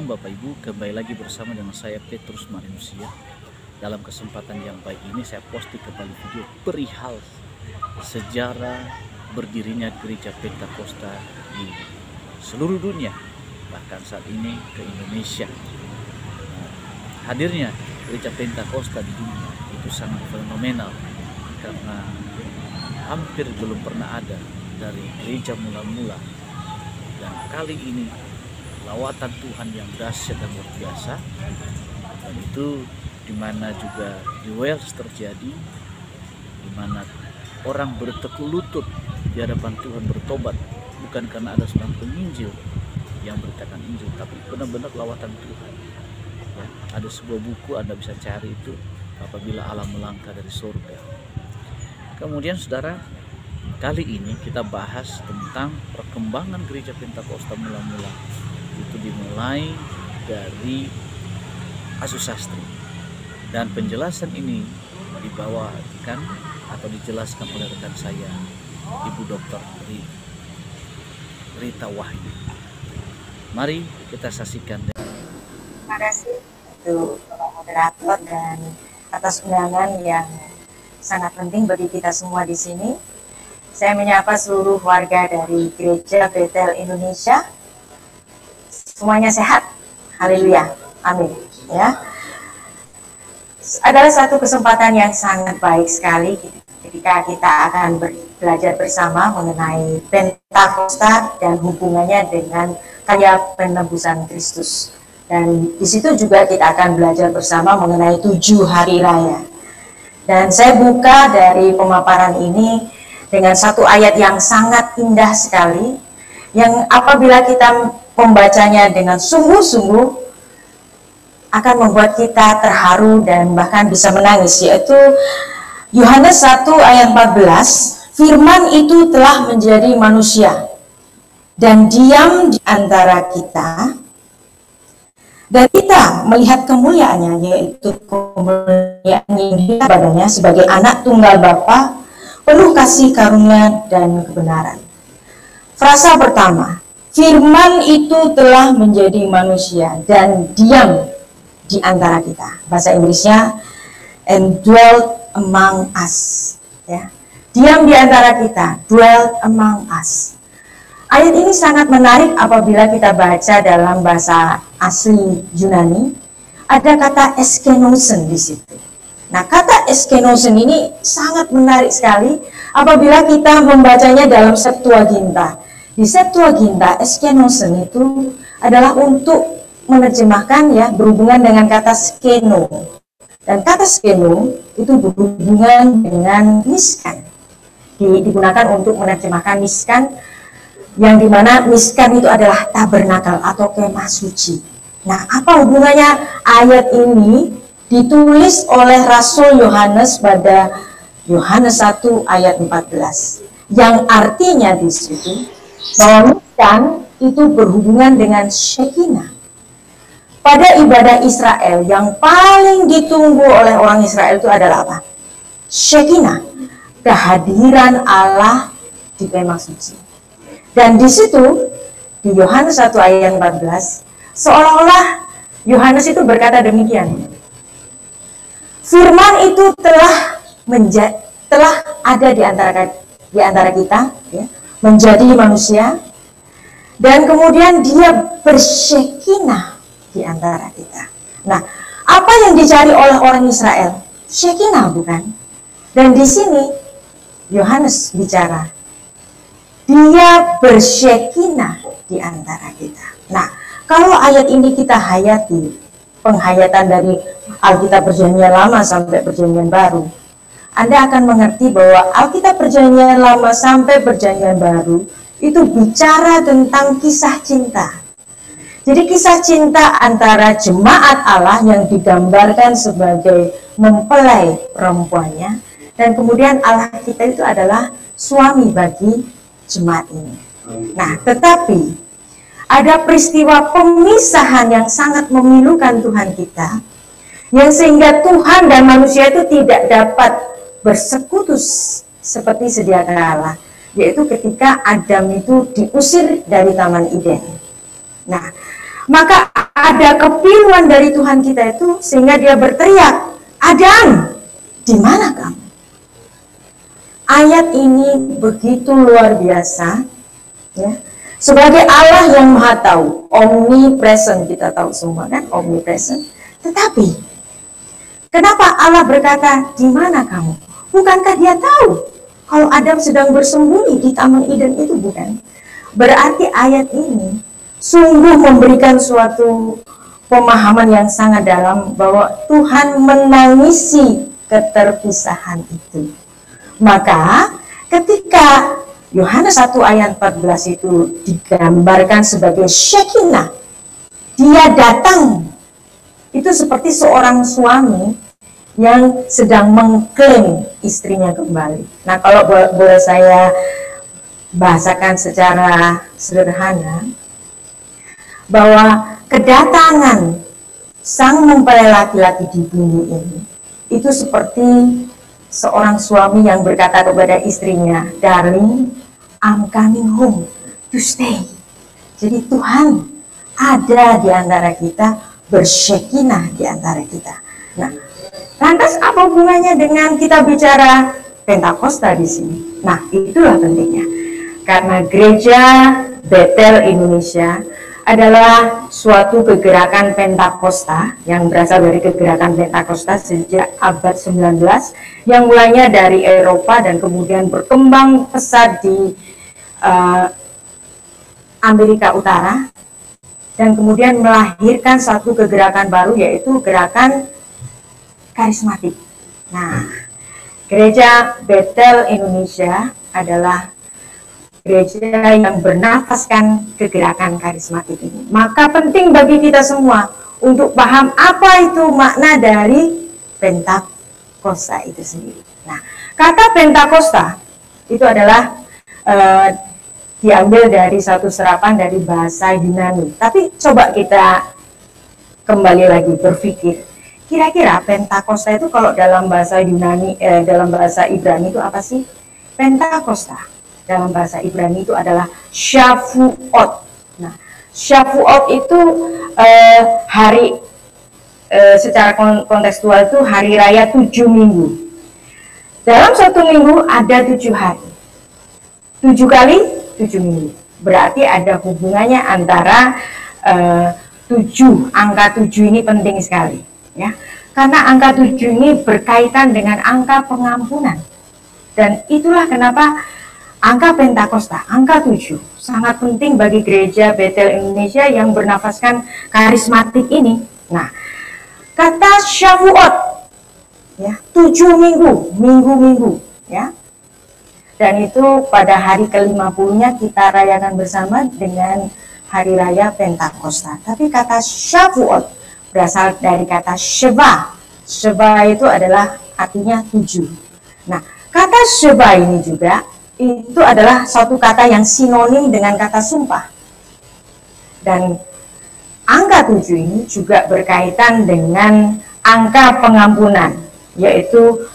Shalom Bapak Ibu, kembali lagi bersama dengan saya Petrus Marinusia. Dalam kesempatan yang baik ini saya posting kembali video perihal sejarah berdirinya gereja Pentakosta di seluruh dunia, bahkan saat ini ke Indonesia. Hadirnya gereja Pentakosta di dunia itu sangat fenomenal karena hampir belum pernah ada dari gereja mula-mula, dan kali ini lawatan Tuhan yang dahsyat dan luar biasa, dan itu dimana juga di Wales terjadi, dimana orang bertekuk lutut di hadapan Tuhan bertobat, bukan karena ada seorang penginjil yang beritakan Injil, tapi benar-benar lawatan Tuhan. Ya, ada sebuah buku Anda bisa cari itu, Apabila Allah Melangkah dari Surga. Kemudian saudara, kali ini kita bahas tentang perkembangan gereja Pentakosta mula-mula. Itu dimulai dari Asusastri, dan penjelasan ini dibawakan atau dijelaskan oleh rekan saya, Ibu Dr. Rita Wahyu. Mari kita saksikan. Terima kasih untuk Bapak Moderator dan atas undangan yang sangat penting bagi kita semua di sini. Saya menyapa seluruh warga dari Gereja Betel Indonesia. Semuanya sehat, haleluya, amin. Ya, adalah satu kesempatan yang sangat baik sekali ketika kita akan belajar bersama mengenai Pentakosta dan hubungannya dengan karya penebusan Kristus. Dan di situ juga kita akan belajar bersama mengenai 7 hari raya. Dan saya buka dari pemaparan ini dengan satu ayat yang sangat indah sekali, yang apabila kita membacanya dengan sungguh-sungguh akan membuat kita terharu dan bahkan bisa menangis, yaitu Yohanes 1 ayat 14. Firman itu telah menjadi manusia dan diam di antara kita, dan kita melihat kemuliaannya, yaitu kemuliaan yang badannya sebagai anak tunggal Bapa, penuh kasih karunia dan kebenaran. Frasa pertama, firman itu telah menjadi manusia dan diam di antara kita. Bahasa Inggrisnya and dwelt among us. Ya, diam di antara kita, dwelt among us. Ayat ini sangat menarik apabila kita baca dalam bahasa asli Yunani. Ada kata eskenosen di situ. Nah, kata eskenosen ini sangat menarik sekali apabila kita membacanya dalam Septuaginta. Di Septuaginta, eskenosen itu adalah untuk menerjemahkan, ya, berhubungan dengan kata skeno. Dan kata skeno itu berhubungan dengan miskan. Digunakan untuk menerjemahkan miskan, yang dimana miskan itu adalah tabernakel atau kemah suci. Nah, apa hubungannya ayat ini ditulis oleh Rasul Yohanes pada Yohanes 1 ayat 14, yang artinya di situ bahwa miskan itu berhubungan dengan Shekinah. Pada ibadah Israel yang paling ditunggu oleh orang Israel itu adalah apa? Shekinah, kehadiran Allah di kemah suci. Dan di situ di Yohanes 1 ayat 14, seolah-olah Yohanes itu berkata demikian. Firman itu telah ada di antara kita, ya, menjadi manusia, dan kemudian dia bersyekinah di antara kita. Nah, apa yang dicari oleh orang Israel? Syekinah, bukan? Dan di sini Yohanes bicara, dia bersyekinah di antara kita. Nah, kalau ayat ini kita hayati, penghayatan dari Alkitab Perjanjian Lama sampai Perjanjian Baru, Anda akan mengerti bahwa Alkitab Perjanjian Lama sampai Perjanjian Baru itu bicara tentang kisah cinta. Jadi kisah cinta antara jemaat Allah yang digambarkan sebagai mempelai perempuannya, dan kemudian Allah kita itu adalah suami bagi jemaat ini. Nah, tetapi ada peristiwa pemisahan yang sangat memilukan Tuhan kita, yang sehingga Tuhan dan manusia itu tidak dapat bersekutu seperti sedia kala, yaitu ketika Adam itu diusir dari Taman Eden. Nah, Maka ada kepiluan dari Tuhan kita itu sehingga dia berteriak, Adam, di mana kamu? Ayat ini begitu luar biasa, ya. Sebagai Allah yang Maha Tahu, omnipresent, kita tahu semua kan, omnipresent. Tetapi kenapa Allah berkata, di mana kamu? Bukankah dia tahu kalau Adam sedang bersembunyi di Taman Eden itu, bukan? Berarti ayat ini sungguh memberikan suatu pemahaman yang sangat dalam bahwa Tuhan menangisi keterpisahan itu. Maka ketika Yohanes 1 ayat 14 itu digambarkan sebagai Shekinah, dia datang, itu seperti seorang suami yang sedang mengklaim istrinya kembali. Nah, kalau boleh saya bahasakan secara sederhana, bahwa kedatangan sang mempelai laki-laki di bumi ini itu seperti seorang suami yang berkata kepada istrinya, darling, I'm coming home to stay. Jadi Tuhan ada di antara kita, bersyekinah di antara kita. Nah, lantas apa hubungannya dengan kita bicara Pentakosta di sini? Nah, itulah pentingnya. Karena Gereja Bethel Indonesia adalah suatu kegerakan Pentakosta yang berasal dari kegerakan Pentakosta sejak abad 19 yang mulainya dari Eropa dan kemudian berkembang pesat di Amerika Utara dan kemudian melahirkan satu kegerakan baru, yaitu gerakan karismatik. Nah, Gereja Bethel Indonesia adalah gereja yang bernafaskan kegerakan karismatik ini. Maka penting bagi kita semua untuk paham apa itu makna dari Pentakosta itu sendiri. Nah, kata Pentakosta itu adalah diambil dari satu serapan dari bahasa Yunani. Tapi coba kita kembali lagi berpikir, kira-kira Pentakosta itu kalau dalam bahasa Yunani, dalam bahasa Ibrani itu apa sih? Pentakosta dalam bahasa Ibrani itu adalah Shavuot. Nah, Shavuot itu hari secara kontekstual itu hari raya 7 minggu. Dalam satu minggu ada 7 hari. 7 kali 7 minggu. Berarti ada hubungannya antara 7, angka 7 ini penting sekali, ya. Karena angka 7 ini berkaitan dengan angka pengampunan. Dan itulah kenapa angka Pentakosta, angka 7, sangat penting bagi Gereja Bethel Indonesia yang bernafaskan karismatik ini. Nah, kata Shavuot, ya, 7 minggu, minggu-minggu, ya. Dan itu pada hari ke-50-nya kita rayakan bersama dengan hari raya Pentakosta. Tapi kata Shavuot berasal dari kata Sheva. Sheva itu adalah artinya 7. Nah, kata Sheva ini juga itu adalah suatu kata yang sinonim dengan kata sumpah. Dan angka 7 ini juga berkaitan dengan angka pengampunan, yaitu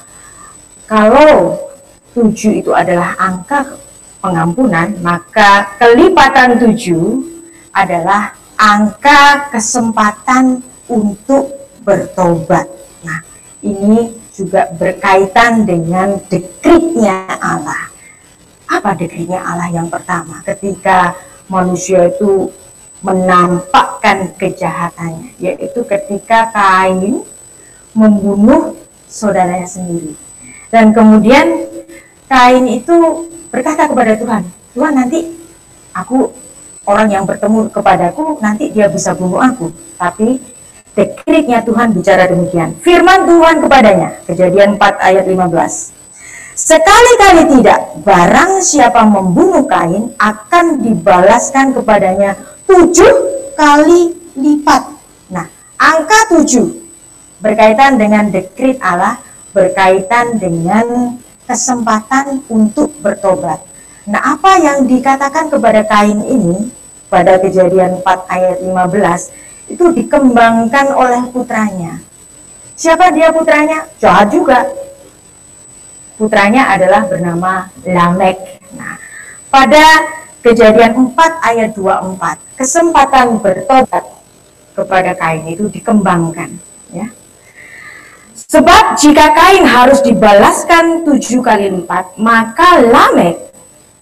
kalau 7 itu adalah angka pengampunan, maka kelipatan 7 adalah angka kesempatan untuk bertobat. Nah, ini juga berkaitan dengan dekretnya Allah. Apa dekretnya Allah yang pertama? Ketika manusia itu menampakkan kejahatannya, yaitu ketika Kain membunuh saudaranya sendiri. Dan kemudian Kain itu berkata kepada Tuhan, Tuhan, nanti aku, orang yang bertemu kepadaku, nanti dia bisa bunuh aku. Tapi dekretnya Tuhan bicara demikian. Firman Tuhan kepadanya, Kejadian 4 ayat 15. Sekali-kali tidak, barang siapa membunuh Kain akan dibalaskan kepadanya 7 kali lipat. Nah, angka 7 berkaitan dengan dekret Allah, berkaitan dengan kesempatan untuk bertobat. Nah, apa yang dikatakan kepada Kain ini pada Kejadian 4 ayat 15 itu dikembangkan oleh putranya. Siapa dia putranya? Jahat juga. Putranya adalah bernama Lamek. Nah, pada Kejadian 4 ayat 24, kesempatan bertobat kepada Kain itu dikembangkan, ya. Sebab jika Kain harus dibalaskan 7 kali lipat, maka Lamek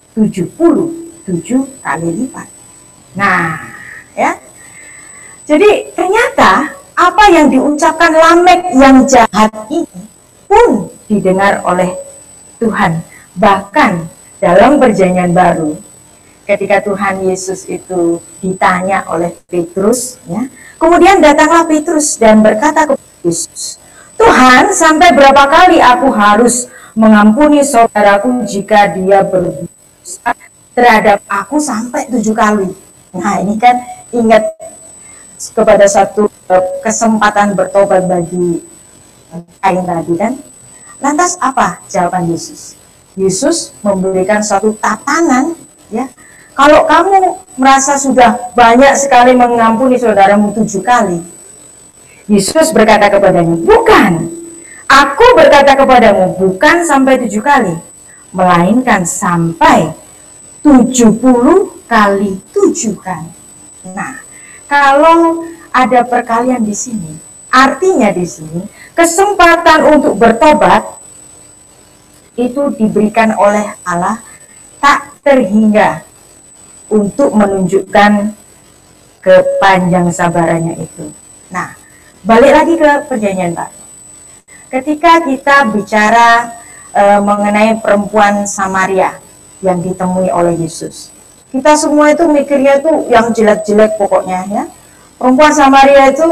77 kali lipat. Nah, ya. Jadi ternyata apa yang diucapkan Lamek yang jahat ini pun didengar oleh Tuhan. Bahkan dalam Perjanjian Baru, ketika Tuhan Yesus itu ditanya oleh Petrus, ya, kemudian datanglah Petrus dan berkata kepada Yesus, Tuhan, sampai berapa kali aku harus mengampuni saudaraku jika dia berdosa terhadap aku sampai 7 kali. Nah, ini kan ingat kepada satu kesempatan bertobat bagi Kain tadi kan. Lantas apa jawaban Yesus? Yesus memberikan satu tatanan, ya. Kalau kamu merasa sudah banyak sekali mengampuni saudaramu 7 kali, Yesus berkata kepadanya, bukan. Aku berkata kepadamu, bukan sampai 7 kali, melainkan sampai 70 kali 7 kali. Nah, kalau ada perkalian di sini, artinya di sini kesempatan untuk bertobat itu diberikan oleh Allah tak terhingga untuk menunjukkan kepanjang sabarannya itu. Nah, balik lagi ke Perjanjian Baru. Ketika kita bicara mengenai perempuan Samaria yang ditemui oleh Yesus, kita semua itu mikirnya tuh yang jelek-jelek pokoknya, ya. Perempuan Samaria itu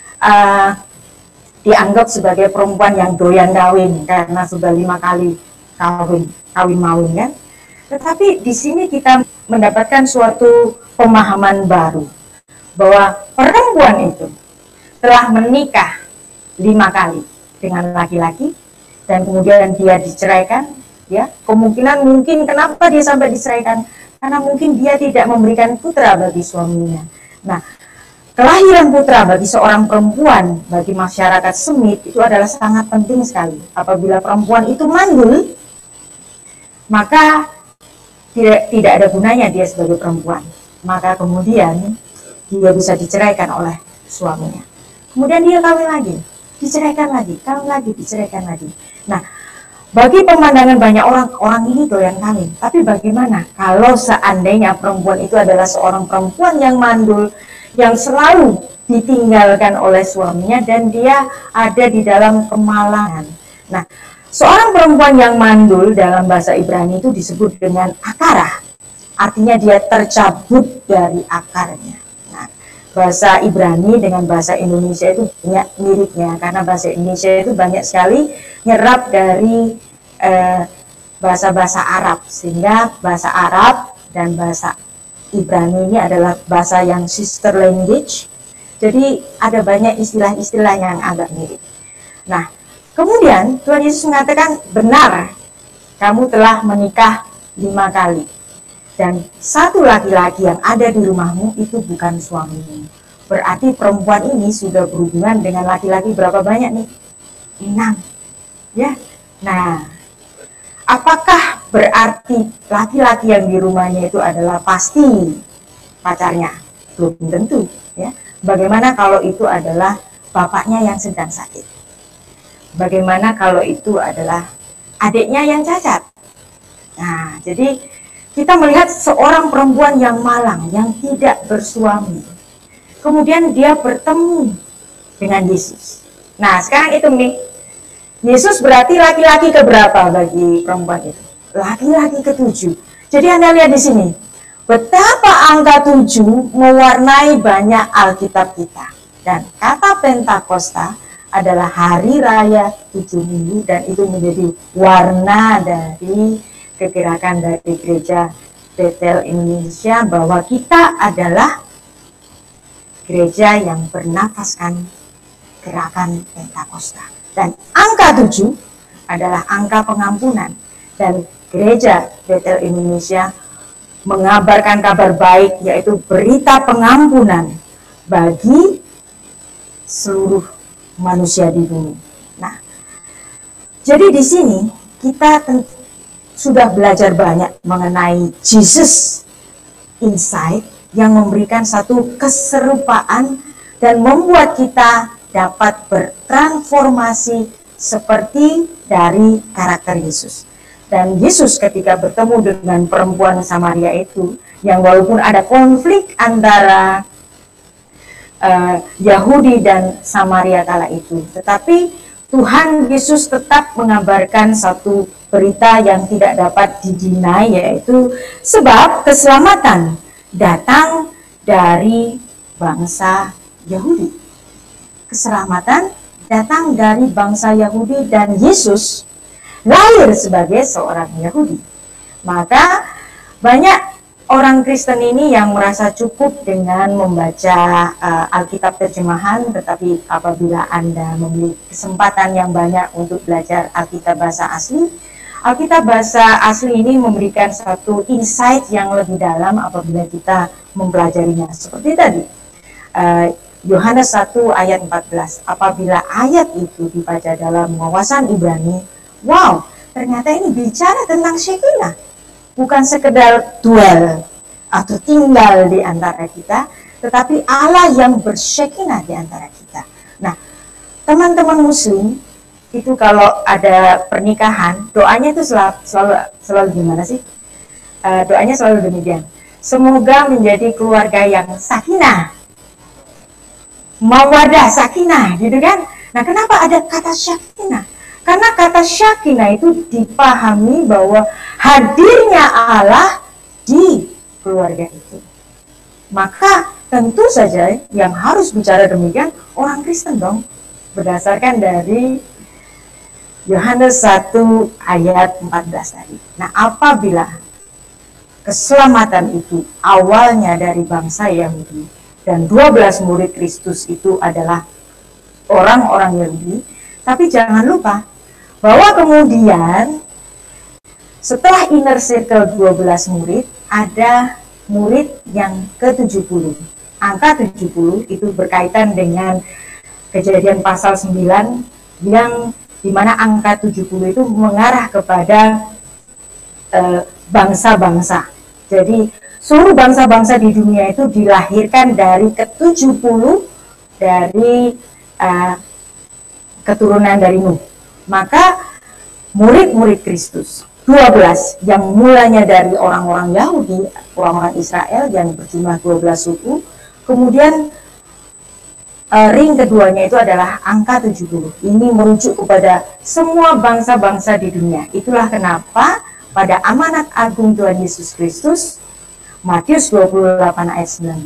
dianggap sebagai perempuan yang doyan kawin karena sudah 5 kali kawin mawin, kan. Tetapi di sini kita mendapatkan suatu pemahaman baru bahwa perempuan itu telah menikah 5 kali dengan laki-laki dan kemudian dia diceraikan, ya. Kemungkinan mungkin kenapa dia sampai diceraikan, karena mungkin dia tidak memberikan putra bagi suaminya. Nah, kelahiran putra bagi seorang perempuan, bagi masyarakat Semit itu adalah sangat penting sekali. Apabila perempuan itu mandul, maka tidak ada gunanya dia sebagai perempuan. Maka kemudian dia bisa diceraikan oleh suaminya. Kemudian dia kawin lagi, diceraikan lagi, kawin lagi, diceraikan lagi. Nah, bagi pemandangan banyak orang ini doyan kawin. Tapi bagaimana kalau seandainya perempuan itu adalah seorang perempuan yang mandul, yang selalu ditinggalkan oleh suaminya dan dia ada di dalam kemalangan. Nah, seorang perempuan yang mandul dalam bahasa Ibrani itu disebut dengan akara. Artinya dia tercabut dari akarnya. Nah, bahasa Ibrani dengan bahasa Indonesia itu banyak miripnya, karena bahasa Indonesia itu banyak sekali nyerap dari bahasa-bahasa Arab, sehingga bahasa Arab dan bahasa Ibrani ini adalah bahasa yang sister language. Jadi ada banyak istilah-istilah yang agak mirip. Nah, kemudian Tuhan Yesus mengatakan, benar, kamu telah menikah 5 kali. Dan satu laki-laki yang ada di rumahmu itu bukan suamimu. Berarti perempuan ini sudah berhubungan dengan laki-laki berapa banyak nih? 6. Ya. Nah, apakah berarti laki-laki yang di rumahnya itu adalah pasti pacarnya? Belum tentu, ya. Bagaimana kalau itu adalah bapaknya yang sedang sakit? Bagaimana kalau itu adalah adiknya yang cacat? Nah, jadi kita melihat seorang perempuan yang malang, yang tidak bersuami. Kemudian dia bertemu dengan Yesus. Nah, sekarang itu nih, Yesus berarti laki-laki keberapa bagi perempuan itu? Laki-laki ke-7. Jadi Anda lihat di sini, betapa angka 7 mewarnai banyak Alkitab kita. Dan kata Pentakosta adalah hari raya 7 minggu, dan itu menjadi warna dari kegerakan dari gereja Betel Indonesia, bahwa kita adalah gereja yang bernafaskan gerakan Pentakosta. Dan angka 7 adalah angka pengampunan, dan gereja Betel Indonesia mengabarkan kabar baik, yaitu berita pengampunan bagi seluruh manusia di bumi. Nah, jadi di sini kita sudah belajar banyak mengenai Jesus Inside yang memberikan satu keserupaan dan membuat kita dapat bertransformasi seperti dari karakter Yesus. Dan Yesus ketika bertemu dengan perempuan Samaria itu, yang walaupun ada konflik antara Yahudi dan Samaria kala itu, tetapi Tuhan Yesus tetap mengabarkan satu berita yang tidak dapat didinai, yaitu sebab keselamatan datang dari bangsa Yahudi. Keselamatan datang dari bangsa Yahudi dan Yesus lahir sebagai seorang Yahudi. Maka banyak orang Kristen ini yang merasa cukup dengan membaca Alkitab terjemahan, tetapi apabila Anda memiliki kesempatan yang banyak untuk belajar Alkitab bahasa asli, Alkitab bahasa asli ini memberikan satu insight yang lebih dalam apabila kita mempelajarinya. Seperti tadi, Yohanes 1 ayat 14, apabila ayat itu dibaca dalam wawasan Ibrani, wow, ternyata ini bicara tentang Shekinah, bukan sekedar duel atau tinggal di antara kita, tetapi Allah yang bershekinah di antara kita. Nah, teman-teman muslim, itu kalau ada pernikahan, doanya itu selalu gimana sih? Doanya selalu demikian, semoga menjadi keluarga yang sakinah, mawadah, sakinah, gitu kan? Nah, kenapa ada kata sakinah? Karena kata sakinah itu dipahami bahwa hadirnya Allah di keluarga itu. Maka tentu saja yang harus bicara demikian orang Kristen dong, berdasarkan dari Yohanes 1 ayat 14 tadi. Nah, apabila keselamatan itu awalnya dari bangsa Yahudi, dan 12 murid Kristus itu adalah orang-orang Yahudi, tapi jangan lupa bahwa kemudian setelah inner circle 12 murid, ada murid yang ke-70. Angka 70 itu berkaitan dengan Kejadian pasal 9, yang dimana angka 70 itu mengarah kepada bangsa-bangsa. Jadi seluruh bangsa-bangsa di dunia itu dilahirkan dari ke-70 dari keturunan dari Nuh. Maka murid-murid Kristus 12 yang mulanya dari orang-orang Yahudi, orang-orang Israel yang berjumlah 12 suku, kemudian ring keduanya itu adalah angka 70. Ini merujuk kepada semua bangsa-bangsa di dunia. Itulah kenapa pada amanat agung Tuhan Yesus Kristus, Matius 28 ayat 19,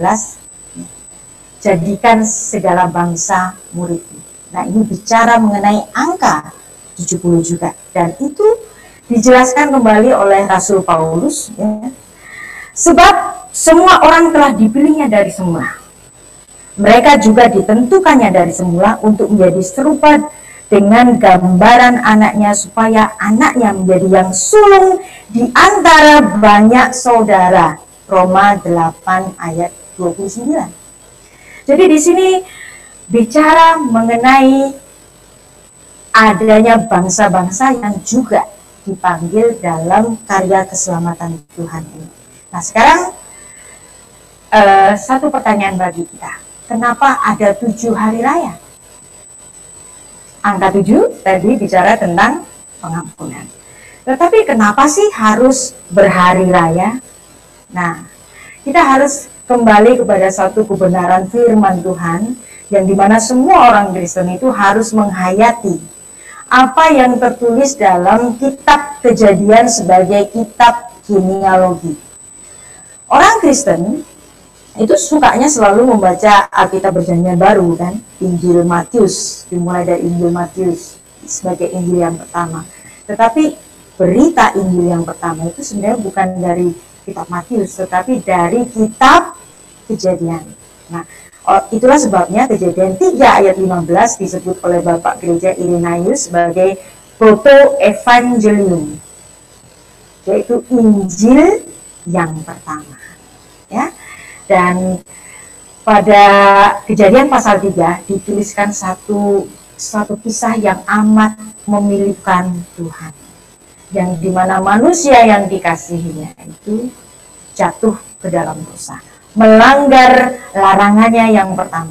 jadikan segala bangsa muridku. Nah, ini bicara mengenai angka 70 juga. Dan itu dijelaskan kembali oleh Rasul Paulus, ya. Sebab semua orang telah dipilihnya dari semula. Mereka juga ditentukannya dari semula untuk menjadi serupa dengan gambaran anaknya, supaya anaknya menjadi yang sulung di antara banyak saudara. Roma 8 ayat 29. Jadi di sini bicara mengenai adanya bangsa-bangsa yang juga dipanggil dalam karya keselamatan Tuhan ini. Nah, sekarang satu pertanyaan bagi kita. Kenapa ada 7 hari raya? Angka 7 tadi bicara tentang pengampunan. Tetapi kenapa sih harus berhari raya? Nah, kita harus kembali kepada satu kebenaran firman Tuhan, yang dimana semua orang Kristen itu harus menghayati apa yang tertulis dalam kitab Kejadian sebagai kitab genealogi. Orang Kristen itu sukanya selalu membaca Alkitab Perjanjian Baru, kan? Injil Matius, dimulai dari Injil Matius sebagai Injil yang pertama. Tetapi berita Injil yang pertama itu sebenarnya bukan dari kitab Matius, tetapi dari kitab Kejadian. Nah, itulah sebabnya Kejadian 3 ayat 15 disebut oleh Bapak Gereja Irenaeus sebagai proto-evangelium, yaitu Injil yang pertama, ya. Dan pada Kejadian pasal 3 dituliskan satu kisah yang amat memilukan Tuhan, yang dimana manusia yang dikasihinya itu jatuh ke dalam dosa, melanggar larangannya yang pertama,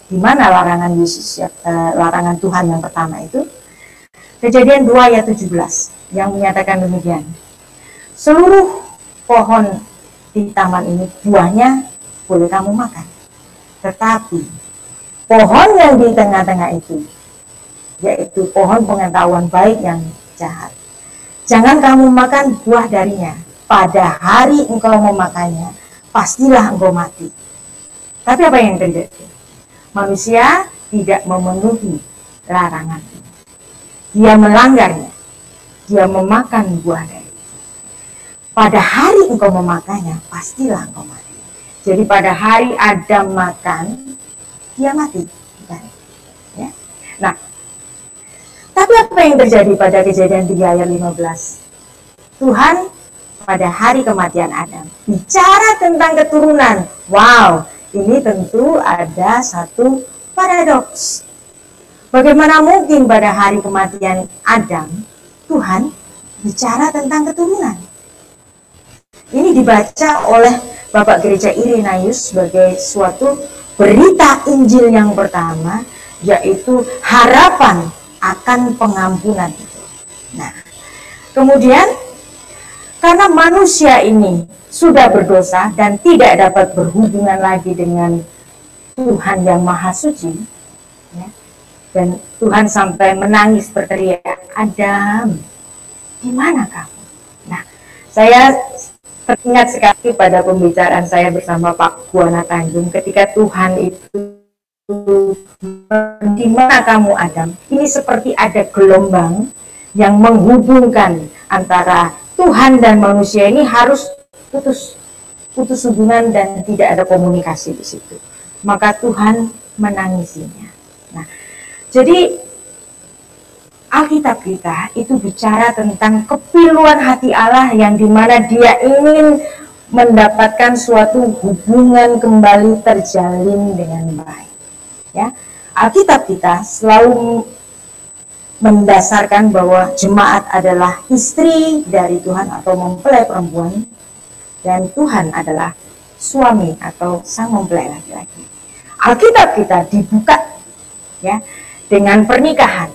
Di mana larangan Yesus, larangan Tuhan yang pertama itu? Kejadian 2 ayat 17 yang menyatakan demikian. Seluruh pohon di taman ini buahnya boleh kamu makan. Tetapi pohon yang di tengah-tengah itu, yaitu pohon pengetahuan baik yang jahat, jangan kamu makan buah darinya. Pada hari engkau memakannya, pastilah engkau mati. Tapi apa yang terjadi? Manusia tidak memenuhi larangan ini. Dia melanggarnya. Dia memakan buah dari itu. Pada hari engkau memakannya, pastilah engkau mati. Jadi pada hari Adam makan, dia mati. Ya. Nah, tapi apa yang terjadi pada Kejadian 3 ayat 15? Tuhan pada hari kematian Adam bicara tentang keturunan. Wow, ini tentu ada satu paradoks. Bagaimana mungkin pada hari kematian Adam Tuhan bicara tentang keturunan? Ini dibaca oleh Bapak Gereja Irenaeus sebagai suatu berita Injil yang pertama, yaitu harapan akan pengampunan itu. Nah, kemudian karena manusia ini sudah berdosa dan tidak dapat berhubungan lagi dengan Tuhan yang Maha Suci, ya, dan Tuhan sampai menangis berteriak, Adam, di mana kamu? Nah, saya teringat sekali pada pembicaraan saya bersama Pak Buana Tanjung ketika Tuhan itu, di mana kamu Adam? Ini seperti ada gelombang yang menghubungkan antara Tuhan dan manusia ini harus putus hubungan dan tidak ada komunikasi di situ. Maka Tuhan menangisinya. Nah, jadi Alkitab kita itu bicara tentang kepiluan hati Allah yang dimana Dia ingin mendapatkan suatu hubungan kembali terjalin dengan baik. Ya, Alkitab kita selalu mendasarkan bahwa jemaat adalah istri dari Tuhan atau mempelai perempuan, dan Tuhan adalah suami atau sang mempelai laki-laki. Alkitab kita dibuka ya dengan pernikahan.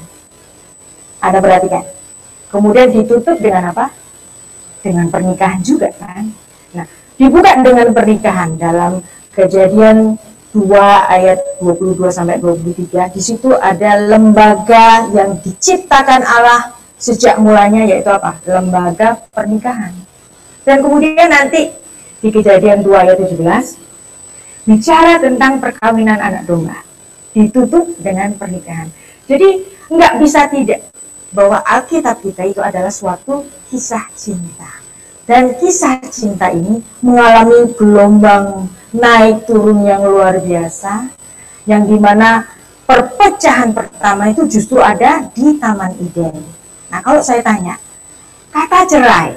Ada perhatikan. Kemudian ditutup dengan apa? Dengan pernikahan juga kan. Nah, dibuka dengan pernikahan dalam Kejadian 2 ayat 22 sampai 23. Di situ ada lembaga yang diciptakan Allah sejak mulanya, yaitu apa? Lembaga pernikahan. Dan kemudian nanti di Kejadian 2 ayat 17 bicara tentang perkawinan anak domba. Ditutup dengan pernikahan. Jadi nggak bisa tidak bahwa Alkitab kita itu adalah suatu kisah cinta. Dan kisah cinta ini mengalami gelombang naik turun yang luar biasa, yang dimana perpecahan pertama itu justru ada di Taman Eden. Nah, kalau saya tanya, kata cerai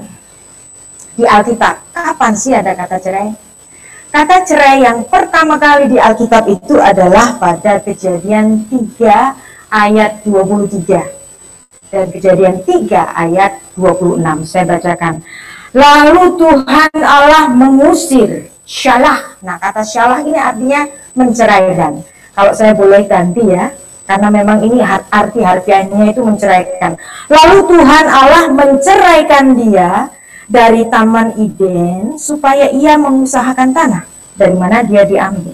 di Alkitab, kapan sih ada kata cerai? Kata cerai yang pertama kali di Alkitab itu adalah pada Kejadian 3 ayat 23 dan Kejadian 3 ayat 26. Saya bacakan. Lalu Tuhan Allah mengusir syalah. Nah, kata syalah ini artinya menceraikan. Kalau saya boleh ganti ya, karena memang ini arti harfiahnya itu menceraikan. Lalu Tuhan Allah menceraikan dia dari Taman Eden supaya ia mengusahakan tanah dari mana dia diambil.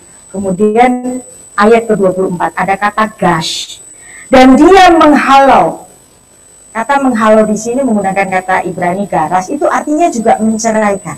Kemudian ayat ke-24 ada kata gash. Dan dia menghalau. Kata menghalau di sini menggunakan kata Ibrani garas, itu artinya juga menceraikan.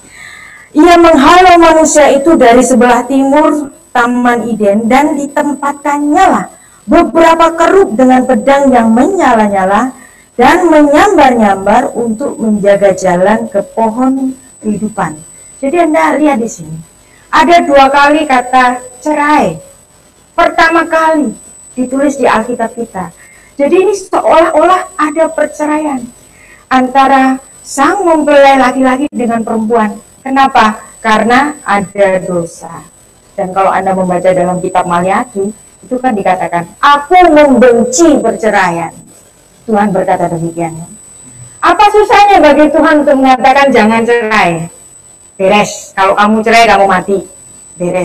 Ia menghalau manusia itu dari sebelah timur Taman Eden dan ditempatkannya lah beberapa kerub dengan pedang yang menyala-nyala dan menyambar-nyambar untuk menjaga jalan ke pohon kehidupan. Jadi Anda lihat di sini ada 2 kali kata cerai. Pertama kali ditulis di Alkitab kita. Jadi ini seolah-olah ada perceraian antara sang mempelai laki-laki dengan perempuan. Kenapa? Karena ada dosa. Dan kalau Anda membaca dalam kitab Maliaki, itu kan dikatakan, aku membenci perceraian. Tuhan berkata demikian. Apa susahnya bagi Tuhan untuk mengatakan jangan cerai? Beres. Kalau kamu cerai, kamu mati. Beres.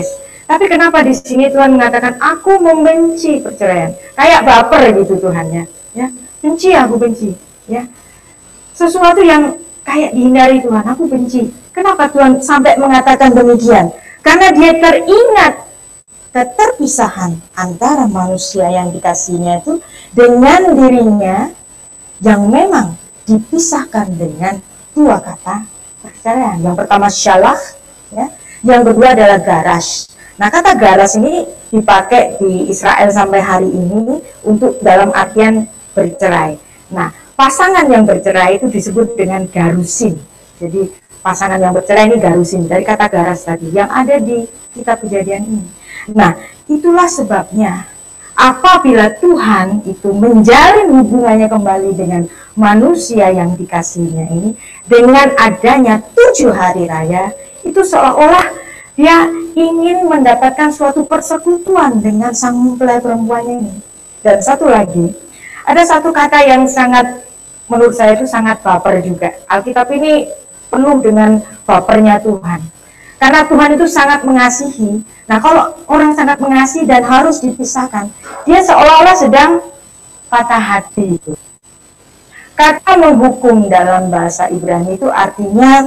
Tapi kenapa di sini Tuhan mengatakan aku membenci perceraian? Kayak baper gitu Tuhannya, ya. Benci, aku benci, ya. Sesuatu yang kayak dihindari Tuhan, aku benci. Kenapa Tuhan sampai mengatakan demikian? Karena dia teringat keterpisahan antara manusia yang dikasihinya itu dengan dirinya yang memang dipisahkan dengan dua kata perceraian. Yang pertama syalah, ya. Yang kedua adalah garas. Nah, kata garas ini dipakai di Israel sampai hari ini untuk dalam artian bercerai. Nah, pasangan yang bercerai itu disebut dengan garusin. Jadi, pasangan yang bercerai ini garusin, dari kata garas tadi, yang ada di kitab Kejadian ini. Nah, itulah sebabnya apabila Tuhan itu menjalin hubungannya kembali dengan manusia yang dikasihinya ini, dengan adanya 7 hari raya, itu seolah-olah dia ingin mendapatkan suatu persekutuan dengan sang mempelai perempuannya ini. Dan satu lagi, ada satu kata yang sangat, menurut saya itu sangat baper juga. Alkitab ini penuh dengan bapernya Tuhan. Karena Tuhan itu sangat mengasihi. Nah, kalau orang sangat mengasihi dan harus dipisahkan, dia seolah-olah sedang patah hati itu. Kata menghukum dalam bahasa Ibrani itu artinya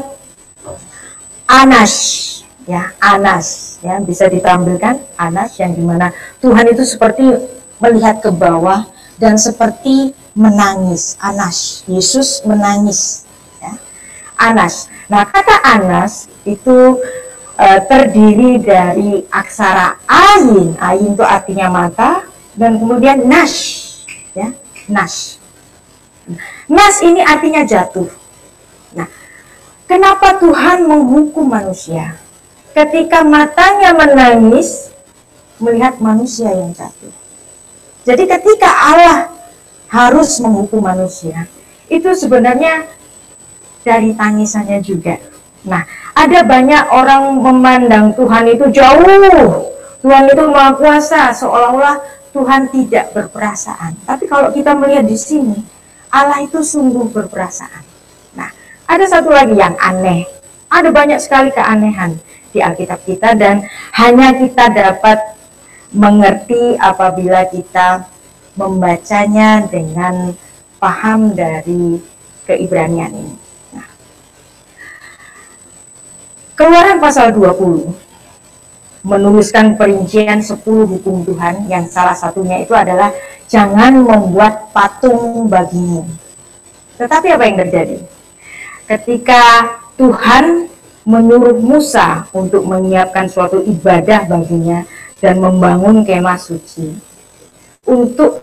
anas. Ya, anas, ya, bisa ditampilkan anas, yang dimana Tuhan itu seperti melihat ke bawah dan seperti menangis. Anas, Yesus menangis, ya. Anas. Nah, kata anas itu terdiri dari aksara ayin. Ayin itu artinya mata, dan kemudian nas, ya, nas. Nas ini artinya jatuh. Nah, kenapa Tuhan menghukum manusia? Ketika matanya menangis melihat manusia yang jatuh. Jadi ketika Allah harus menghukum manusia, itu sebenarnya dari tangisannya juga. Nah, ada banyak orang memandang Tuhan itu jauh. Tuhan itu Maha Kuasa, seolah-olah Tuhan tidak berperasaan. Tapi kalau kita melihat di sini, Allah itu sungguh berperasaan. Nah, ada satu lagi yang aneh. Ada banyak sekali keanehan di Alkitab kita, dan hanya kita dapat mengerti apabila kita membacanya dengan paham dari Keibranian ini. Nah, Keluaran pasal 20 menuliskan perincian 10 hukum Tuhan, yang salah satunya itu adalah jangan membuat patung bagimu. Tetapi apa yang terjadi? Ketika Tuhan menyuruh Musa untuk menyiapkan suatu ibadah baginya dan membangun kemah suci untuk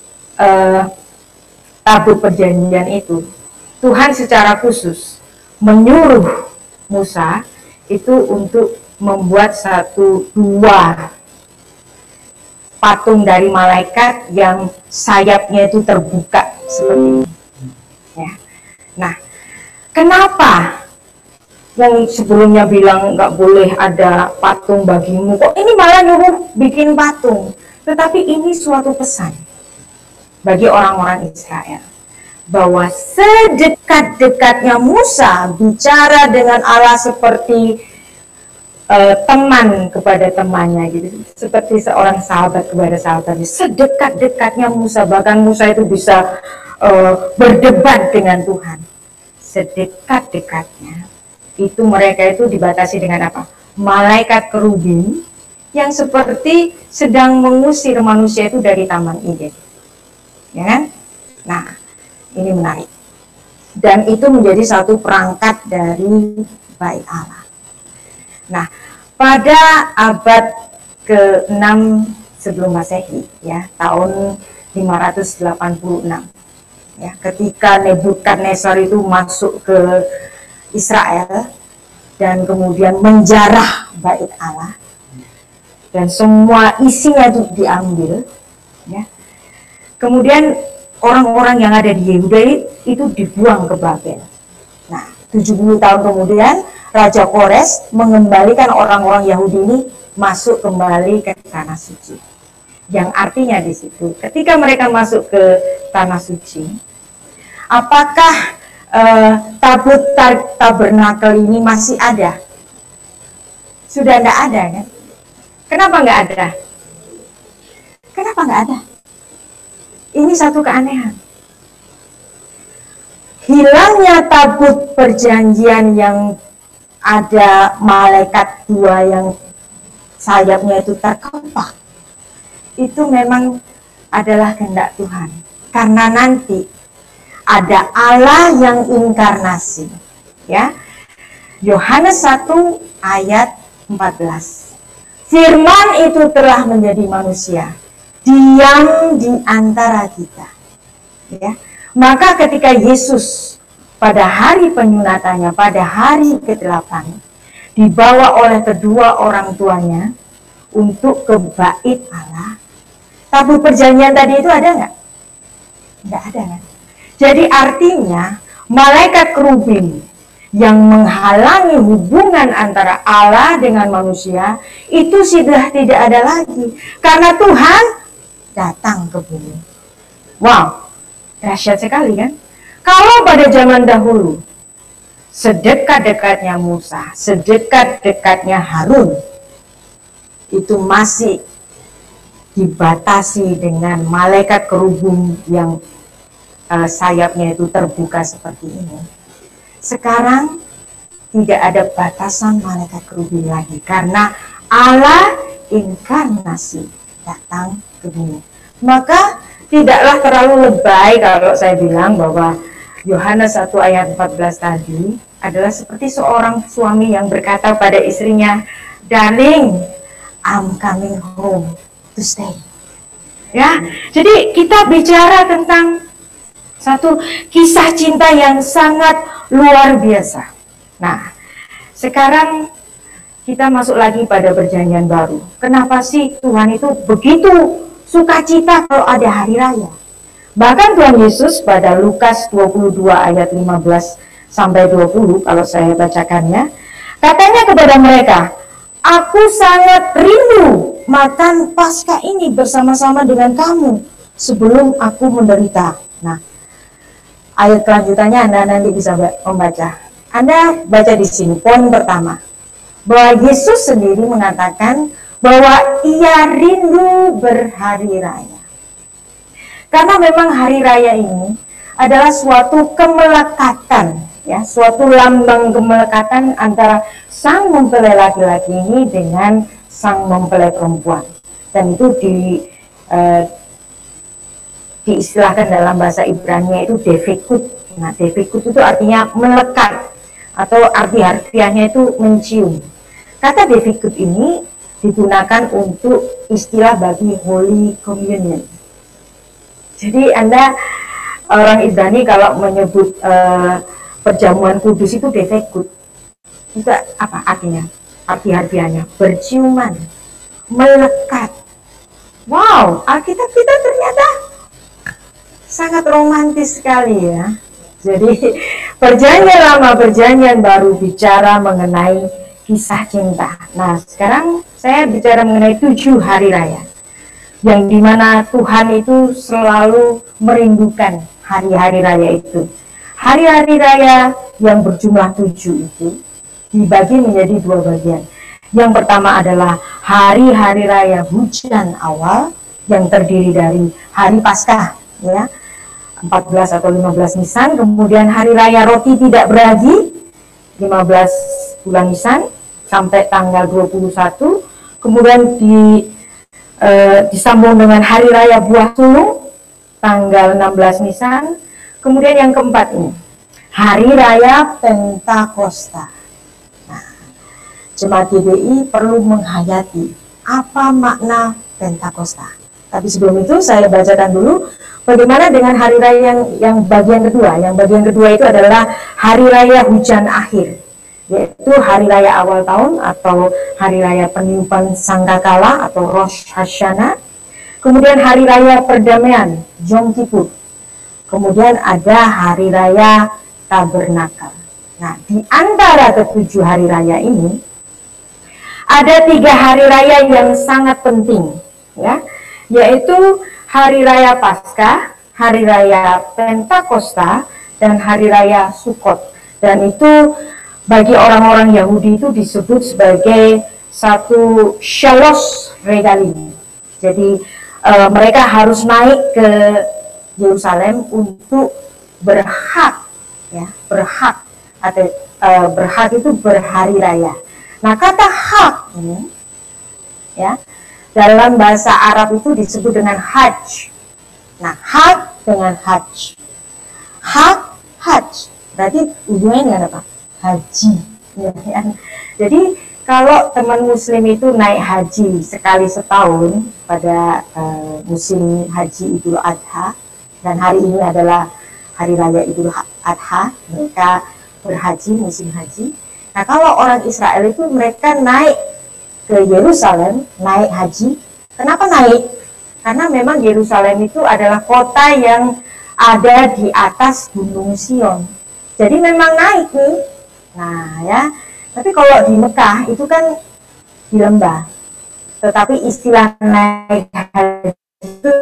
tabut perjanjian itu, Tuhan secara khusus menyuruh Musa itu untuk membuat dua patung dari malaikat yang sayapnya itu terbuka seperti ini, ya. Nah, kenapa yang sebelumnya bilang nggak boleh ada patung bagimu, kok ini malah nyuruh bikin patung? Tetapi ini suatu pesan bagi orang-orang Israel, bahwa sedekat-dekatnya Musa bicara dengan Allah seperti teman kepada temannya, gitu, seperti seorang sahabat kepada sahabatnya. Sedekat-dekatnya Musa, bahkan Musa itu bisa berdebat dengan Tuhan. Sedekat-dekatnya itu mereka itu dibatasi dengan apa? Malaikat kerubin yang seperti sedang mengusir manusia itu dari Taman Eden, ya kan? Nah, ini menarik, dan itu menjadi satu perangkat dari bait Allah. Nah, pada abad ke-6 sebelum Masehi, ya, tahun 586, ya, ketika Nebukadnezar itu masuk ke Israel dan kemudian menjarah bait Allah dan semua isinya itu diambil, ya. Kemudian orang-orang yang ada di Yehuda itu dibuang ke Babel. Nah, 70 tahun kemudian Raja Kores mengembalikan orang-orang Yahudi ini masuk kembali ke tanah suci. Yang artinya di situ, ketika mereka masuk ke tanah suci, apakah tabut tabernakel ini masih ada? Sudah tidak ada, kan? Kenapa nggak ada? Kenapa nggak ada? Ini satu keanehan. Hilangnya tabut perjanjian yang ada malaikat dua yang sayapnya itu terkepak, itu memang adalah kehendak Tuhan. Karena nanti ada Allah yang inkarnasi, ya. Yohanes 1 ayat 14. Firman itu telah menjadi manusia, diam di antara kita, ya. Maka ketika Yesus pada hari penyunatannya, pada hari ke-8, dibawa oleh kedua orang tuanya untuk ke bait Allah, tabut perjanjian tadi itu ada nggak? Nggak ada kan? Jadi artinya malaikat kerubin yang menghalangi hubungan antara Allah dengan manusia itu sudah tidak ada lagi, karena Tuhan datang ke bumi. Wow, dahsyat sekali kan? Kalau pada zaman dahulu sedekat-dekatnya Musa, sedekat-dekatnya Harun, itu masih dibatasi dengan malaikat kerubung yang sayapnya itu terbuka seperti ini. Sekarang tidak ada batasan malaikat kerubung lagi, karena Allah inkarnasi datang ke bumi. Maka tidaklah terlalu lebay kalau saya bilang bahwa Yohanes 1 ayat 14 tadi adalah seperti seorang suami yang berkata pada istrinya, "Darling, I'm coming home to stay." Ya, jadi kita bicara tentang satu kisah cinta yang sangat luar biasa. Nah, sekarang kita masuk lagi pada perjanjian baru. Kenapa sih Tuhan itu begitu sukacita kalau ada hari raya? Bahkan Tuhan Yesus pada Lukas 22 ayat 15 sampai 20, kalau saya bacakannya, katanya kepada mereka, "Aku sangat rindu makan Paskah ini bersama-sama dengan kamu sebelum aku menderita." Nah, ayat kelanjutannya Anda nanti bisa membaca. Anda baca di sini, poin pertama, bahwa Yesus sendiri mengatakan bahwa ia rindu berhari raya. Karena memang hari raya ini adalah suatu kemelekatan, ya, suatu lambang kemelekatan antara sang mempelai laki-laki ini dengan sang mempelai perempuan. Dan itu diistilahkan dalam bahasa Ibrani itu devikut. Nah, devikut itu artinya melekat, atau arti harfiahnya itu mencium. Kata devikut ini digunakan untuk istilah bagi Holy Communion. Jadi Anda, orang Ibrani, kalau menyebut perjamuan kudus itu devikut, itu apa artinya? Arti harfiahnya berciuman, melekat. Wow, Alkitab kita ternyata sangat romantis sekali ya. Jadi perjanjian lama, perjanjian baru bicara mengenai kisah cinta. Nah, sekarang saya bicara mengenai 7 hari raya, yang dimana Tuhan itu selalu merindukan hari-hari raya itu. Hari-hari raya yang berjumlah 7 itu dibagi menjadi 2 bagian. Yang pertama adalah hari-hari raya hujan awal yang terdiri dari hari Paskah, ya, 14 atau 15 Nisan, kemudian hari raya roti tidak beragi 15 bulan Nisan sampai tanggal 21, kemudian disambung dengan hari raya buah sulung tanggal 16 Nisan, kemudian yang keempat ini hari raya Pentakosta. Nah, Jemaat GBI perlu menghayati apa makna Pentakosta. Tapi sebelum itu saya bacakan dulu bagaimana dengan hari raya yang bagian kedua. Yang bagian kedua itu adalah hari raya hujan akhir, yaitu hari raya awal tahun atau hari raya peniupan sangkakala atau Rosh Hashanah. Kemudian hari raya perdamaian, Yom Kippur. Kemudian ada hari raya Tabernakel. Nah, di antara ketujuh hari raya ini ada 3 hari raya yang sangat penting, ya, yaitu hari raya Paskah, hari raya Pentakosta, dan hari raya Sukkot. Dan itu bagi orang-orang Yahudi itu disebut sebagai satu shalos regalim. Jadi mereka harus naik ke Yerusalem untuk berhak, ya, berhak atau berhak itu berhari raya. Nah, kata hak ini, ya, dalam bahasa Arab itu disebut dengan hajj. Nah, hak dengan hajj. Hak, hajj. Berarti ujungnya dengan apa? Haji. Ya, ya. Jadi kalau teman muslim itu naik haji sekali setahun pada musim haji Idul Adha, dan hari ini adalah hari raya Idul Adha, mereka berhaji, musim haji. Nah, kalau orang Israel itu mereka naik ke Yerusalem, naik haji. Kenapa naik? Karena memang Yerusalem itu adalah kota yang ada di atas Gunung Sion. Jadi memang naik nih. Nah, ya. Tapi kalau di Mekah itu kan di lembah. Tetapi istilah naik haji itu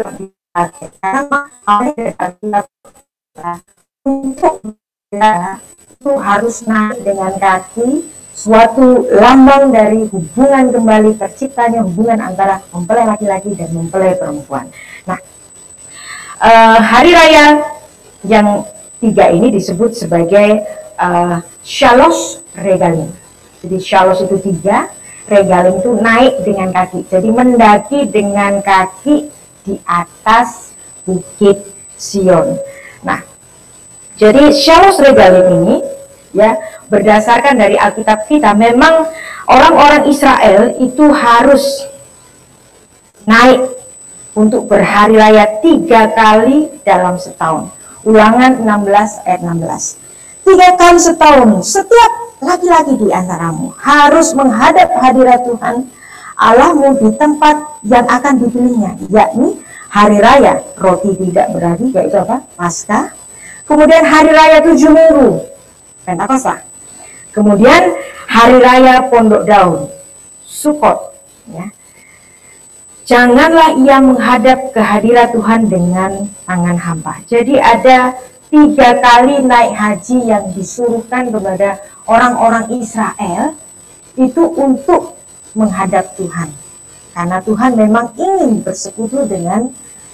untuk itu harus naik dengan kaki, suatu lambang dari hubungan kembali terciptanya hubungan antara mempelai laki-laki dan mempelai perempuan. Nah, hari raya yang 3 ini disebut sebagai shalos regalim. Jadi shalos itu 3, regalim itu naik dengan kaki. Jadi mendaki dengan kaki di atas bukit Sion. Nah, jadi shalos regalim ini, ya, berdasarkan dari Alkitab kita, memang orang-orang Israel itu harus naik untuk berhari raya 3 kali dalam setahun. Ulangan 16 ayat 16. 3 kali setahun, setiap laki-laki di antaramu harus menghadap hadirat Tuhan Allahmu di tempat yang akan dipilihnya, yakni hari raya roti tidak beragi, yaitu apa? Paskah. Kemudian hari raya 7 minggu, Pentakosta. Kemudian hari raya Pondok Daun, Sukot, ya. Janganlah ia menghadap ke hadirat Tuhan dengan tangan hampa. Jadi ada 3 kali naik haji yang disuruhkan kepada orang-orang Israel itu untuk menghadap Tuhan. Karena Tuhan memang ingin bersekutu dengan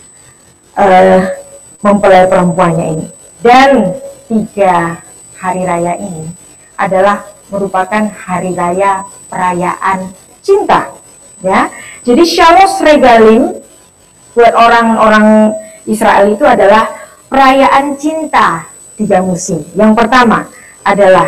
mempelai perempuannya ini. Dan 3 hari raya ini adalah merupakan hari raya perayaan cinta, ya. Jadi shalos regalim buat orang-orang Israel itu adalah perayaan cinta 3 musim. Yang pertama adalah